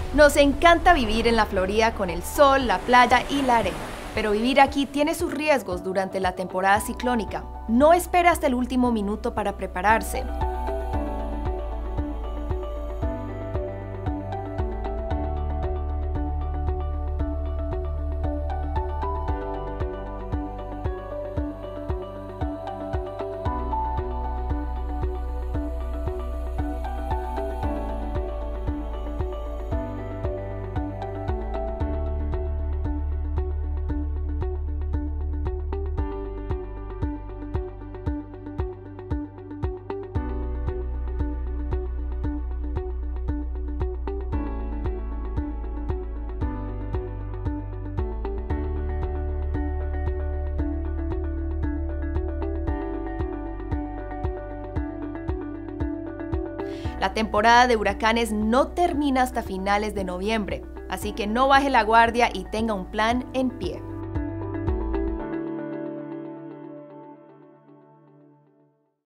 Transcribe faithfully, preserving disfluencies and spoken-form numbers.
Nos encanta vivir en la Florida con el sol, la playa y la arena, pero vivir aquí tiene sus riesgos durante la temporada ciclónica. No espere hasta el último minuto para prepararse. La temporada de huracanes no termina hasta finales de noviembre, así que no baje la guardia y tenga un plan en pie.